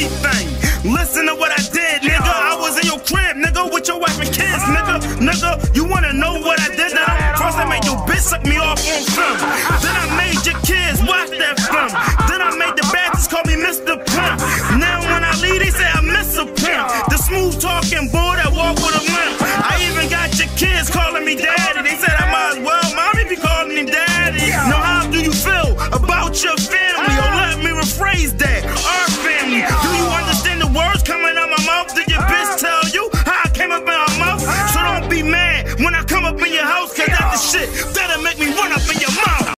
anything. Listen to what I did, nigga. I was in your crib, nigga, with your wife and kids, nigga. Nigga, you wanna know what I did now? First I made your bitch suck me off on film.